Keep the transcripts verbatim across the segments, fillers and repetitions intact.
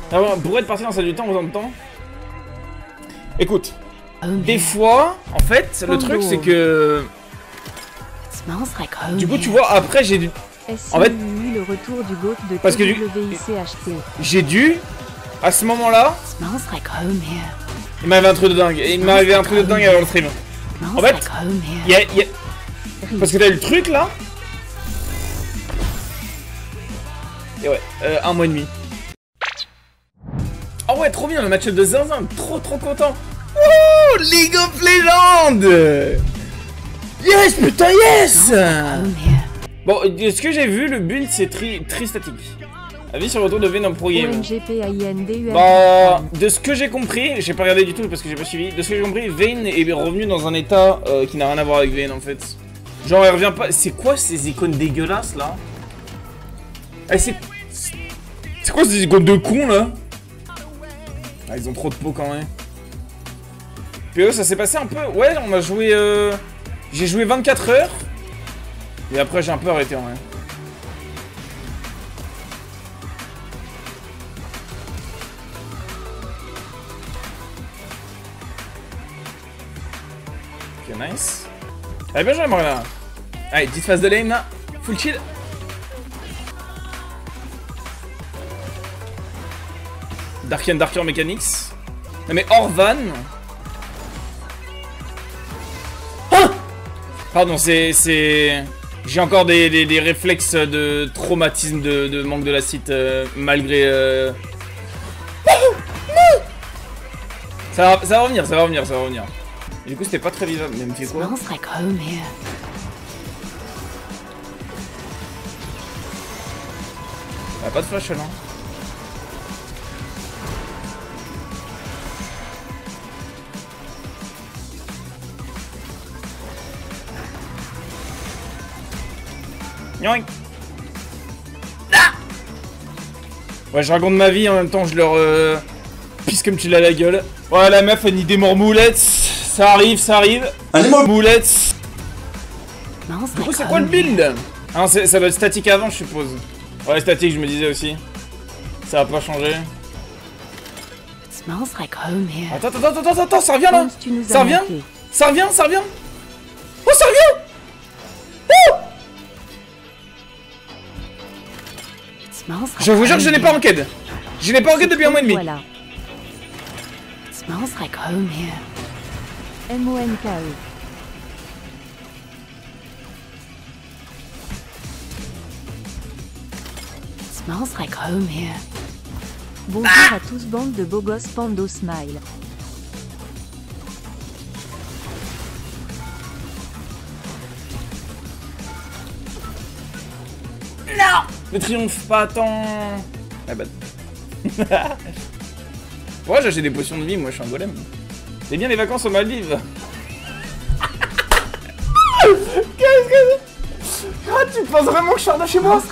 Ah bon, pour être parti dans ça du temps en faisant de temps. Écoute, des fois, en fait, le truc c'est que. Du coup, tu vois, après j'ai dû. En fait, le retour du GOAT de parce que du... j'ai dû, à ce moment-là, il m'arrivait un truc de dingue. Il m'arrivait un truc de dingue avant le stream. En fait, il y a, y a... parce que t'as eu le truc là. Et ouais, euh, un mois et demi. Oh ouais, trop bien le match de Zinzin, trop trop content. Oh, League of Legends. Yes, putain, yes. Bon, de ce que j'ai vu, le build c'est tri, tri statique. Avis sur le retour de Vayne en pro game. Bah, de ce que j'ai compris, j'ai pas regardé du tout parce que j'ai pas suivi. De ce que j'ai compris, Vayne est revenu dans un état euh, qui n'a rien à voir avec Vayne en fait. Genre, il revient pas. C'est quoi ces icônes dégueulasses là? Eh, c'est. C'est quoi ces icônes de cons là? Ah, ils ont trop de peau quand même. P O, ça s'est passé un peu. Ouais, on a joué. Euh... J'ai joué vingt-quatre heures. Et après, j'ai un peu arrêté en vrai. Ok, nice. Allez, bien joué, Morgana. Allez, petite phase de lane là. Full chill. Dark and Darker Mechanics. Non mais Orvan. Ah, pardon, c'est... c'est... J'ai encore des, des, des réflexes de traumatisme de, de manque de l'acide euh, malgré... Euh... Ça va, ça va revenir, ça va revenir, ça va revenir. Et du coup c'était pas très vivable, mais il me fait quoi? Ah, pas de flash là. Yoink. Ah, ouais, je raconte ma vie en même temps, je leur euh, pisse comme tu l'as la gueule. Ouais, la meuf, elle nie des mormoulettes. Ça arrive, ça arrive. Allez, mormoulettes. Du coup, c'est quoi le build? Ah non, ça doit être statique avant, je suppose. Ouais, statique, je me disais aussi. Ça va pas changer. Attends, attends, attends, attends, attends, ça revient là. Ça revient. Ça revient, ça revient. Oh, ça revient. Oh, je vous jure que je n'ai pas en quête. Je n'ai pas en quête depuis un mois et demi. Voilà. M O N K E. Smells like home here. Bonjour ah à tous, bande de beaux gosses Pando Smile. Non, le triomphe, pas tant. Ah bah. Ouais, j'ai des potions de vie, moi je suis un golem. C'est bien les vacances aux Maldives. Qu'est-ce que c'est? Ah, tu penses vraiment que je sors de chez moi?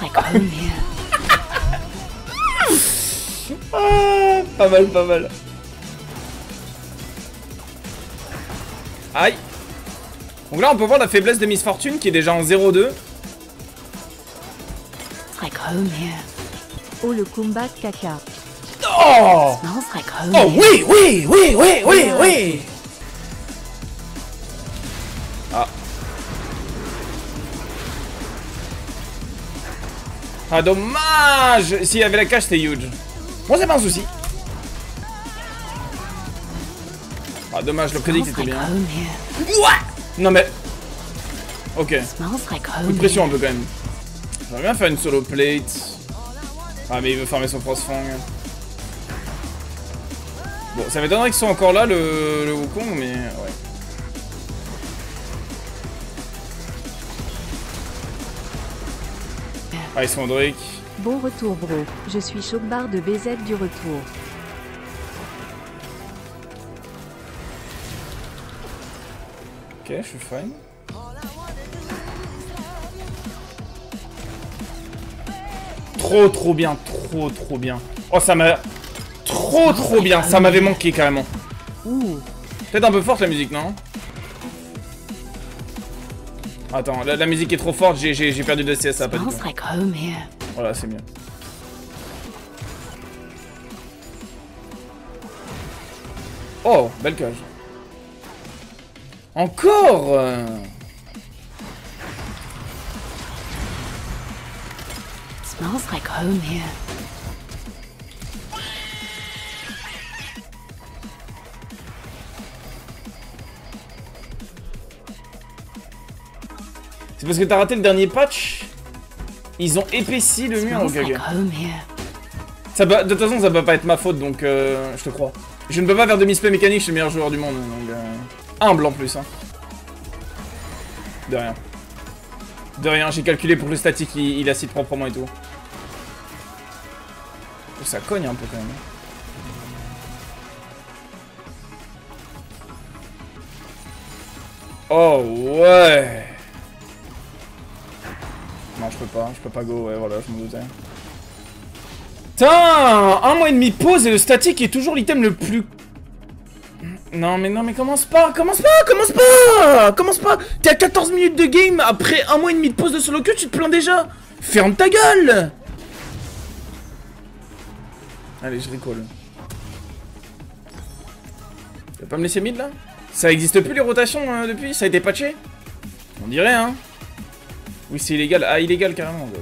Ah, pas mal, pas mal. Aïe. Donc là on peut voir la faiblesse de Miss Fortune qui est déjà en zéro deux. Oh le combat caca. Oh, oh oui, oui, oui, oui, oui, oui. Ah. Ah dommage. S'il y avait la cache c'était huge. Bon c'est pas un souci. Ah dommage, le prédict était bien. Ouais. Non mais. Ok. Coup de pression un peu quand même. J'aimerais bien faire une solo plate. Ah mais il veut farmer son Frostfang. Bon, ça m'étonnerait qu'ils soient encore là, le, le Wukong, mais ouais. Ah, ils sont en Drake. Bon retour, bro. Je suis Chocbar de B Z du retour. Ok, je suis fine. Trop, trop bien, trop, trop bien. Oh, ça m'a... Trop trop bien, ça m'avait manqué carrément. Peut-être un peu forte la musique, non? Attends, la, la musique est trop forte, j'ai perdu de C S, ça pas du tout. Voilà, c'est mieux. Oh, belle cage. Encore. Smells like home here. C'est parce que t'as raté le dernier patch. Ils ont épaissi le mur, ok, ok. Ça va, de toute façon, ça va pas être ma faute, donc euh, je te crois. Je ne peux pas faire de misplay mécanique, je suis le meilleur joueur du monde, donc... Euh, humble en plus, hein. De rien. De rien, j'ai calculé pour que le statique, il, il acide proprement et tout. Oh, ça cogne un peu quand même. Oh, ouais. Non, je peux pas, je peux pas go, ouais, voilà, je m'en doutais. Putain, un mois et demi de pause et le statique est toujours l'item le plus... Non mais non mais commence pas, commence pas, commence pas, commence pas. T'es à quatorze minutes de game, après un mois et demi de pause de solo queue, tu te plains déjà. Ferme ta gueule. Allez, je recall. Tu vas pas me laisser mid là? Ça existe plus les rotations euh, depuis? Ça a été patché? On dirait hein. Oui c'est illégal, ah illégal carrément. Ouais.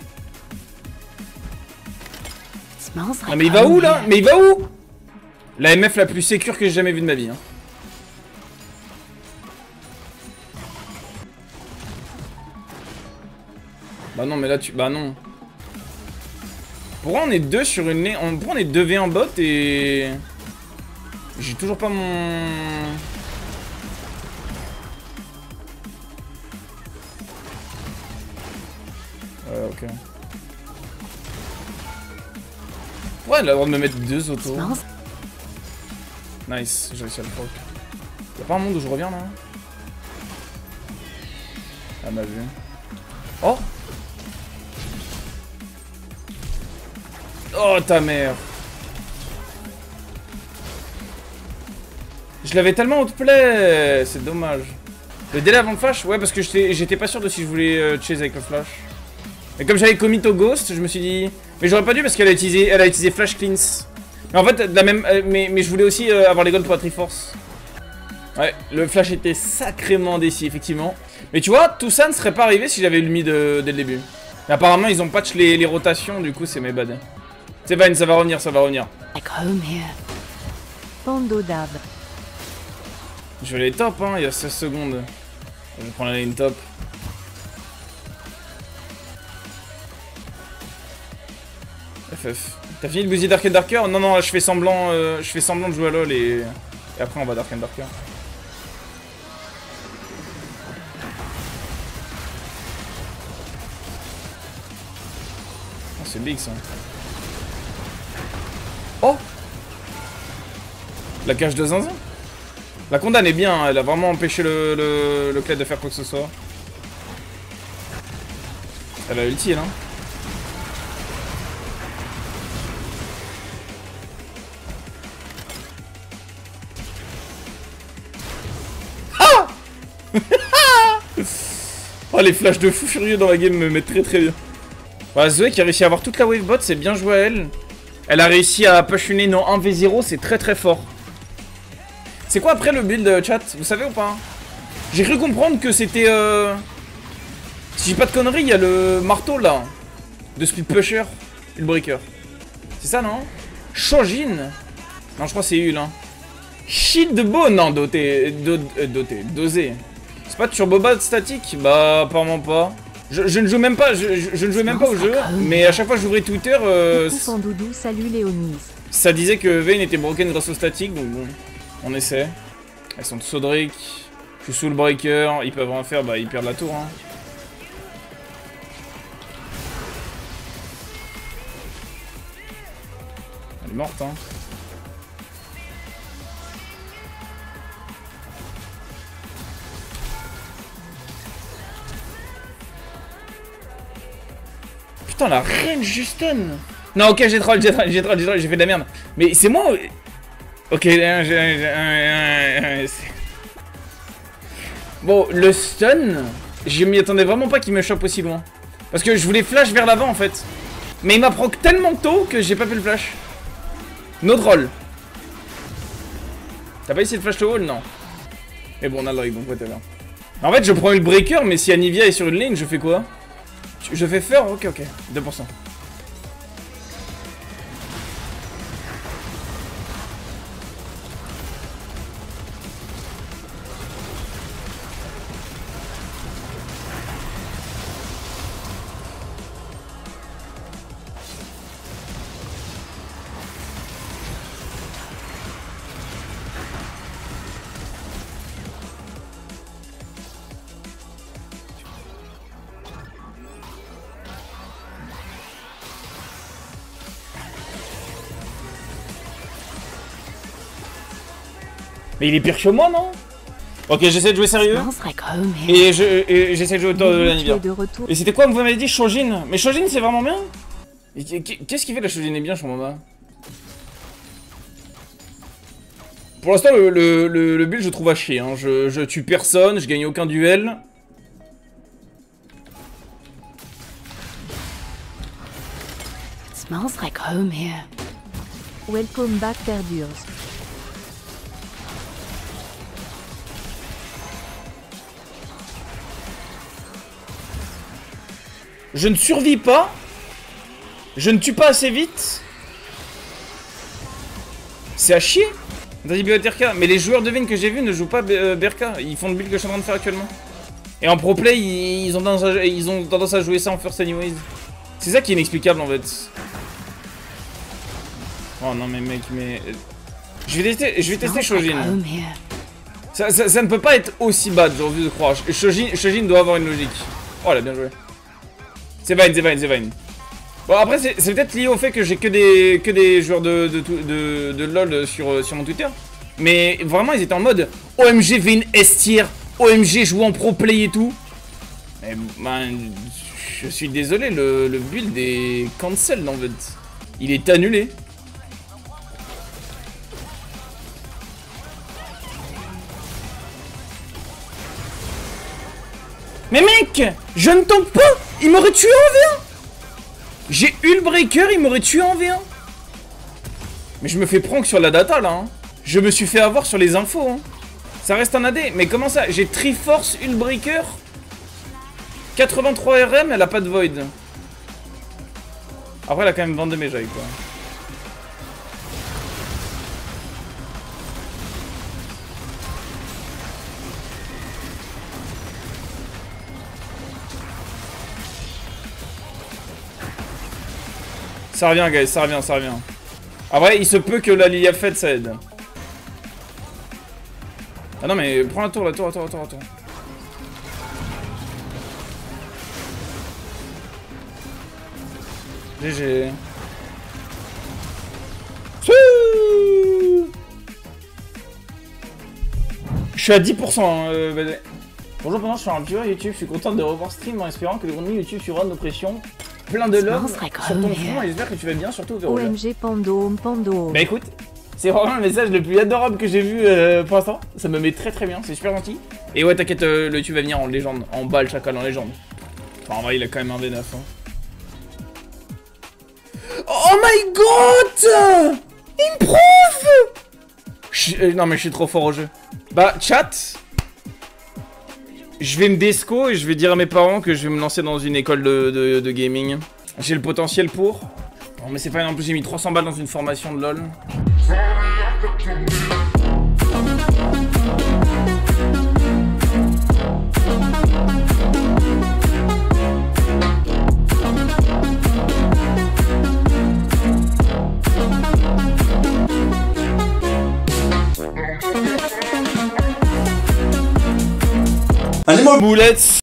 Ah mais il va où là? Mais il va où? La M F la plus sécure que j'ai jamais vue de ma vie hein. Bah non mais là tu... Bah non. Pourquoi on est deux sur une... On... Pourquoi on est deux v un bot et... J'ai toujours pas mon... Ouais ok. Ouais, elle a le droit de me mettre deux autos. Nice, j'ai réussi à le proc. Y'a pas un monde où je reviens là? Elle m'a vu. Oh! Oh ta mère! Je l'avais tellement outplay! C'est dommage. Le délai avant le flash? Ouais, parce que j'étais pas sûr de si je voulais euh, chase avec le flash. Et comme j'avais commit au ghost, je me suis dit... Mais j'aurais pas dû parce qu'elle a utilisé, elle a utilisé flash cleans. Mais en fait, de la même, euh, mais, mais je voulais aussi euh, avoir les golds pour la Triforce. Ouais, le flash était sacrément décis, effectivement. Mais tu vois, tout ça ne serait pas arrivé si j'avais eu le mid euh, dès le début. Mais apparemment, ils ont patch les, les rotations, du coup, c'est mes bad. C'est Vine, ça va revenir, ça va revenir. Je vais les top, hein, il y a seize secondes. Je vais prendre la lane top. F F. T'as fini de bousiller Dark and Darker? Non, non, je fais semblant, euh, je fais semblant de jouer à LoL et... et après on va Dark and Darker. Oh, c'est big ça. Oh! La cage de zinzin? La condamne est bien, elle a vraiment empêché le, le, le Kled de faire quoi que ce soit. Elle a ulti là. Oh les flashs de fou furieux dans la game me mettent très très bien. Voilà, Zoé qui a réussi à avoir toute la wave bot, c'est bien joué à elle. Elle a réussi à push une non un v zéro, c'est très très fort. C'est quoi après le build chat? Vous savez ou pas? J'ai cru comprendre que c'était euh... si j'ai pas de conneries, il y a le marteau là de Speed Pusher, le breaker. C'est ça non? Shojin. Non je crois que c'est Hul hein. Shield Bow, non doté, do, euh, doté, dosé. C'est pas Turbobat statique? Bah apparemment pas. Je, je ne joue même pas, je, je, je ne jouais même pas au jeu, mais à chaque fois que j'ouvrais Twitter, euh, Doudou, salut Léonis. Ça disait que Vayne était broken grâce au statique, donc bon, on essaie. Elles sont tous Odric, je suis sous le breaker, ils peuvent rien faire, bah ils perdent la tour. Hein. Elle est morte hein. Putain, la reine Justin. Non, ok, j'ai troll, j'ai troll, j'ai troll, j'ai troll, j'ai fait de la merde. Mais c'est moi. Ok, bon, le stun, je m'y attendais vraiment pas qu'il me chope aussi loin. Parce que je voulais flash vers l'avant en fait. Mais il m'a proc tellement tôt que j'ai pas pu le flash. No troll. T'as pas essayé de flash le wall? Non. Mais bon, on a l'œil, donc whatever. En fait, je prends une breaker, mais si Anivia est sur une lane, je fais quoi? Je fais faire? Ok, ok. deux pour cent. Mais il est pire que moi, non? Ok, j'essaie de jouer sérieux. Et j'essaie de jouer autour de l'Anivia. Et c'était quoi, vous m'avez dit Shojin? Mais Shojin, c'est vraiment bien. Qu'est-ce qui fait que la Shojin est bien, je comprends pas. Pour l'instant, le, le, le, le build, je trouve à chier. Hein. Je, je tue personne, je gagne aucun duel. It smells like home here. Welcome back, Perdures. Je ne survis pas. Je ne tue pas assez vite. C'est à chier. Mais les joueurs de Vayne que j'ai vus ne jouent pas Berka. Ils font le build que je suis en train de faire actuellement. Et en pro play, ils ont tendance à, ils ont tendance à jouer ça en first anyways. C'est ça qui est inexplicable en fait. Oh non mais mec, mais... Je vais tester, je vais tester Shojin. Ça, ça, ça ne peut pas être aussi bad, j'ai envie de croire. Shojin, Shojin doit avoir une logique. Oh, elle a bien joué. C'est Vayne, c'est Vayne, c'est Vayne. Bon, après, c'est peut-être lié au fait que j'ai que des, que des joueurs de, de, de, de LoL sur, sur mon Twitter. Mais vraiment, ils étaient en mode O M G Vayne S tier, O M G joue en pro play et tout. Mais ben, je suis désolé, le, le build est cancel en fait. Il est annulé. Mais mec, je ne tank pas. Il m'aurait tué en V un. J'ai eu le breaker, il m'aurait tué en V un. Mais je me fais prank sur la data là. Hein. Je me suis fait avoir sur les infos. Hein. Ça reste un A D. Mais comment ça? J'ai Triforce, une breaker. quatre-vingt-trois R M, elle a pas de void. Après, elle a quand même vingt-deux méjailles quoi. Ça revient, guys, ça revient, ça revient. Après, il se peut que la Lilia Fed ça aide. Ah non, mais prends la tour, la tour, la tour, la tour, la tour. G G. Je suis à dix pour cent. Hein, euh, bah... Bonjour, pendant je suis un viewer YouTube, je suis content de revoir stream en espérant que le contenu YouTube suivra nos pressions. Plein de love sur ton front et j'espère que tu vas bien, surtout O M G Pando, Pando. Bah écoute, c'est vraiment le message le plus adorable que j'ai vu euh, pour l'instant. Ça me met très très bien, c'est super gentil. Et ouais, t'inquiète, euh, le YouTube va venir en légende, en bas le chacal en légende. Enfin, en vrai, il a quand même un V neuf. Hein. Oh my god! Improve! Je, euh, non mais je suis trop fort au jeu. Bah, chat. Je vais me desco et je vais dire à mes parents que je vais me lancer dans une école de, de, de gaming. J'ai le potentiel pour. Non mais c'est pas en plus j'ai mis trois cents balles dans une formation de LoL. Allez, moi boulettes.